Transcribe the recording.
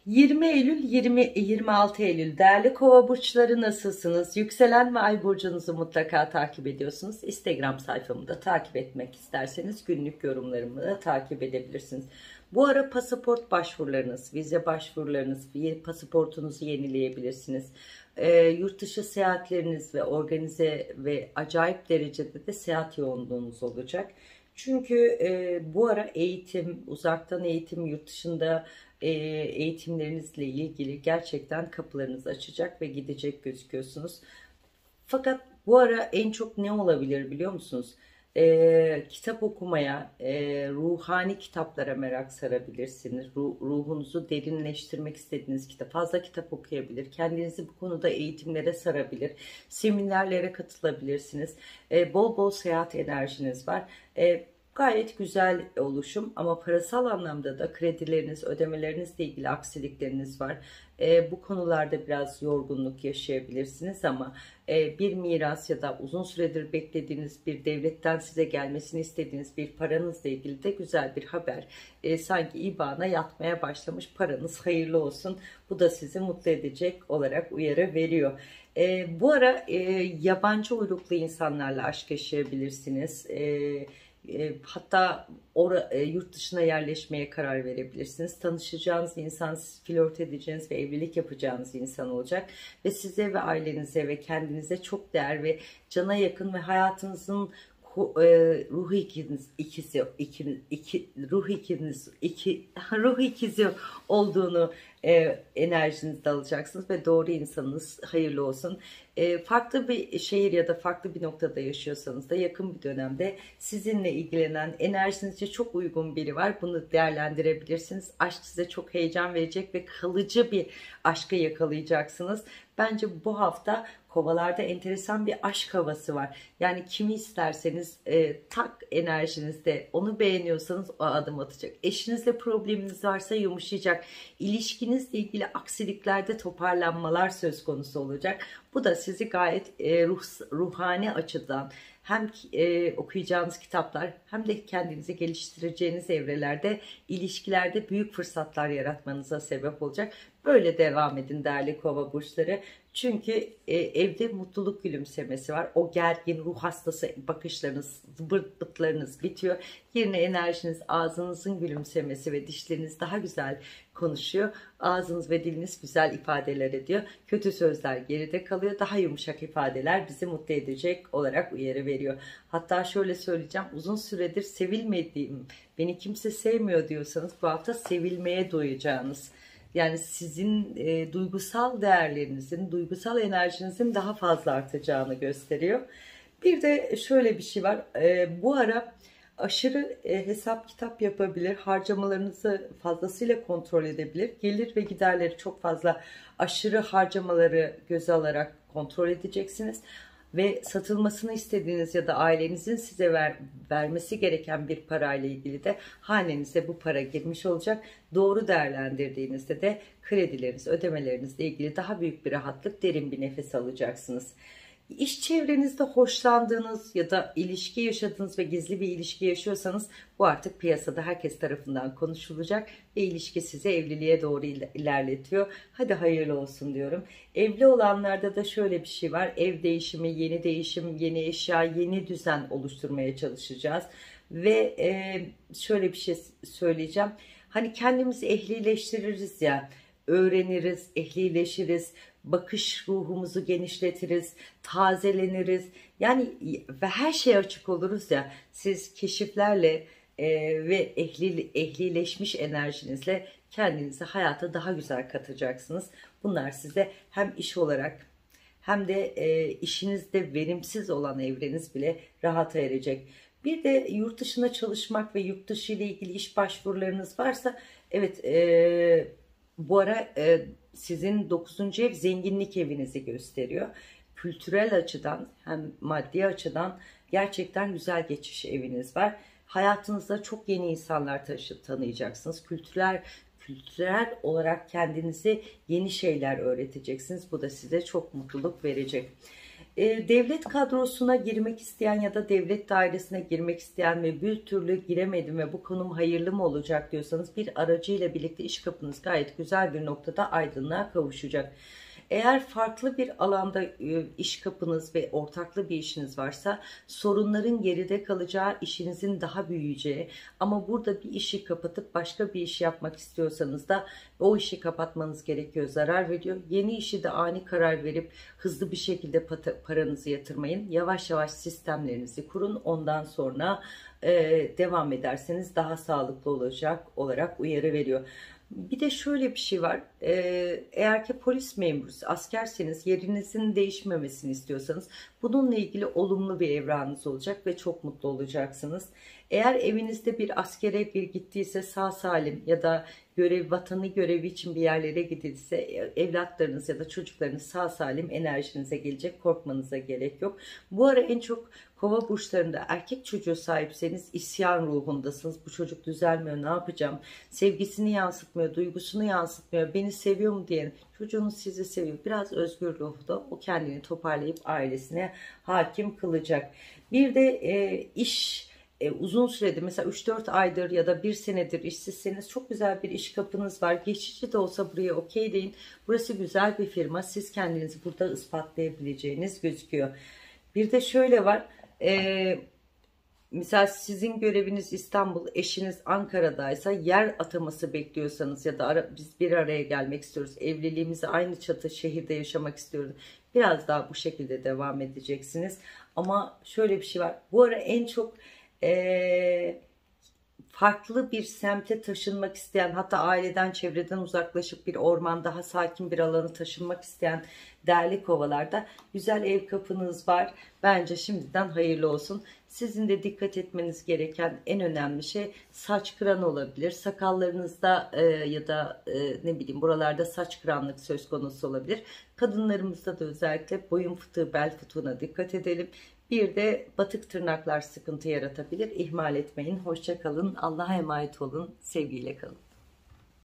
20 Eylül 26 Eylül değerli Kova burçları nasılsınız? Yükselen ve ay burcunuzu mutlaka takip ediyorsunuz. Instagram sayfamı da takip etmek isterseniz günlük yorumlarımı da takip edebilirsiniz. Bu ara pasaport başvurularınız, vize başvurularınız, pasaportunuzu yenileyebilirsiniz. Yurt dışı seyahatleriniz ve organize ve acayip derecede de seyahat yoğunluğunuz olacak. Çünkü bu ara eğitim, uzaktan eğitim, yurt dışında eğitimlerinizle ilgili gerçekten kapılarınız açacak ve gidecek gözüküyorsunuz. Fakat bu ara en çok ne olabilir biliyor musunuz? Kitap okumaya, ruhani kitaplara merak sarabilirsiniz. Ruhunuzu derinleştirmek istediğiniz kitap, fazla kitap okuyabilir. Kendinizi bu konuda eğitimlere sarabilir. Seminerlere katılabilirsiniz. Bol bol seyahat enerjiniz var. Gayet güzel oluşum ama parasal anlamda da kredileriniz, ödemelerinizle ilgili aksilikleriniz var. Bu konularda biraz yorgunluk yaşayabilirsiniz ama bir miras ya da uzun süredir beklediğiniz bir devletten size gelmesini istediğiniz bir paranızla ilgili de güzel bir haber. Sanki IBAN'a yatmaya başlamış, paranız hayırlı olsun. Bu da sizi mutlu edecek olarak uyarı veriyor. Bu ara yabancı uyruklu insanlarla aşk yaşayabilirsiniz. Hatta yurt dışına yerleşmeye karar verebilirsiniz. Tanışacağınız insan, flört edeceğiniz ve evlilik yapacağınız insan olacak. Ve size ve ailenize ve kendinize çok değer ve cana yakın ve hayatınızın ruh ikizi olduğunu enerjinizde alacaksınız ve doğru insanınız hayırlı olsun. Farklı bir şehir ya da farklı bir noktada yaşıyorsanız da yakın bir dönemde sizinle ilgilenen enerjinize çok uygun biri var. Bunu değerlendirebilirsiniz. Aşk size çok heyecan verecek ve kalıcı bir aşkı yakalayacaksınız. Bence bu hafta Kovalarda enteresan bir aşk havası var. Yani kimi isterseniz tak enerjinizde, onu beğeniyorsanız o adım atacak. Eşinizle probleminiz varsa yumuşayacak. İlişkinizle ilgili aksiliklerde toparlanmalar söz konusu olacak. Bu da sizi gayet ruhani açıdan hem okuyacağınız kitaplar hem de kendinizi geliştireceğiniz evrelerde, ilişkilerde büyük fırsatlar yaratmanıza sebep olacak. Böyle devam edin değerli Kova burçları. Çünkü evde mutluluk gülümsemesi var. O gergin ruh hastası bakışlarınız, zıbırtlarınız bitiyor. Yerine enerjiniz, ağzınızın gülümsemesi ve dişleriniz daha güzel konuşuyor. Ağzınız ve diliniz güzel ifadeler ediyor. Kötü sözler geride kalıyor. Daha yumuşak ifadeler bizi mutlu edecek olarak uyarı veriyor. Hatta şöyle söyleyeceğim. Uzun süredir sevilmediğim, beni kimse sevmiyor diyorsanız bu hafta sevilmeye doyacağınız, yani sizin duygusal değerlerinizin, duygusal enerjinizin daha fazla artacağını gösteriyor. Bir de şöyle bir şey var. Bu ara aşırı hesap kitap yapabilir, harcamalarınızı fazlasıyla kontrol edebilir. Gelir ve giderleri çok fazla aşırı harcamaları göze alarak kontrol edeceksiniz. Ve satılmasını istediğiniz ya da ailenizin size vermesi gereken bir parayla ilgili de hanenize bu para girmiş olacak. Doğru değerlendirdiğinizde de kredileriniz, ödemelerinizle ilgili daha büyük bir rahatlık, derin bir nefes alacaksınız. İş çevrenizde hoşlandığınız ya da ilişki yaşadığınız ve gizli bir ilişki yaşıyorsanız bu artık piyasada herkes tarafından konuşulacak ve ilişki sizi evliliğe doğru ilerletiyor. Hadi hayırlı olsun diyorum. Evli olanlarda da şöyle bir şey var. Ev değişimi, yeni değişim, yeni eşya, yeni düzen oluşturmaya çalışacağız. Ve şöyle bir şey söyleyeceğim. Hani kendimizi ehlileştiririz ya, öğreniriz, ehlileşiriz, bakış ruhumuzu genişletiriz, tazeleniriz. Yani ve her şeye açık oluruz ya. Siz keşiflerle ve ehlileşmiş enerjinizle kendinizi hayata daha güzel katacaksınız. Bunlar size hem iş olarak hem de işinizde verimsiz olan evreniz bile rahata erecek. Bir de yurt dışına çalışmak ve yurt dışı ile ilgili iş başvurularınız varsa, evet, bu ara sizin 9. ev zenginlik evinizi gösteriyor. Kültürel açıdan hem maddi açıdan gerçekten güzel geçiş eviniz var. Hayatınızda çok yeni insanlar tanıyacaksınız. Kültürel olarak kendinize yeni şeyler öğreteceksiniz. Bu da size çok mutluluk verecek. Devlet kadrosuna girmek isteyen ya da devlet dairesine girmek isteyen ve bir türlü giremedim ve bu konum hayırlı mı olacak diyorsanız, bir aracıyla birlikte iş kapınız gayet güzel bir noktada aydınlığa kavuşacak. Eğer farklı bir alanda iş kapınız ve ortaklı bir işiniz varsa, sorunların geride kalacağı, işinizin daha büyüyeceği, ama burada bir işi kapatıp başka bir iş yapmak istiyorsanız da o işi kapatmanız gerekiyor, zarar veriyor. Yeni işi de ani karar verip hızlı bir şekilde paranızı yatırmayın. Yavaş yavaş sistemlerinizi kurun, ondan sonra devam ederseniz daha sağlıklı olacak olarak uyarı veriyor. Bir de şöyle bir şey var. Eğer ki polis memurusunuz, askerseniz, yerinizin değişmemesini istiyorsanız bununla ilgili olumlu bir evranınız olacak ve çok mutlu olacaksınız. Eğer evinizde bir askere bir gittiyse, sağ salim ya da vatanı görevi için bir yerlere gidilse, evlatlarınız ya da çocuklarınız sağ salim enerjinize gelecek, korkmanıza gerek yok. Bu ara en çok Kova burçlarında erkek çocuğu sahipseniz isyan ruhundasınız. Bu çocuk düzelmiyor, ne yapacağım? Sevgisini yansıtmıyor, duygusunu yansıtmıyor. Beni seviyor mu diye. Çocuğunuz sizi seviyor. Biraz özgür ruhda, o kendini toparlayıp ailesine hakim kılacak. Bir de iş, uzun süredir, mesela 3-4 aydır ya da 1 senedir işsizseniz, çok güzel bir iş kapınız var. Geçici de olsa buraya okey deyin. Burası güzel bir firma. Siz kendinizi burada ispatlayabileceğiniz gözüküyor. Bir de şöyle var. Mesela sizin göreviniz İstanbul, eşiniz Ankara'daysa, yer ataması bekliyorsanız ya da biz bir araya gelmek istiyoruz, evliliğimizi aynı çatı şehirde yaşamak istiyoruz, biraz daha bu şekilde devam edeceksiniz. Ama şöyle bir şey var, bu ara en çok farklı bir semte taşınmak isteyen, hatta aileden, çevreden uzaklaşıp bir orman, daha sakin bir alana taşınmak isteyen değerli kovalarda güzel ev kapınız var. Bence şimdiden hayırlı olsun. Sizin de dikkat etmeniz gereken en önemli şey, saç kıran olabilir. Sakallarınızda ya da ne bileyim buralarda saç kıranlık söz konusu olabilir. Kadınlarımızda da özellikle boyun fıtığı, bel fıtığına dikkat edelim. Bir de batık tırnaklar sıkıntı yaratabilir. İhmal etmeyin. Hoşça kalın. Allah'a emanet olun. Sevgiyle kalın.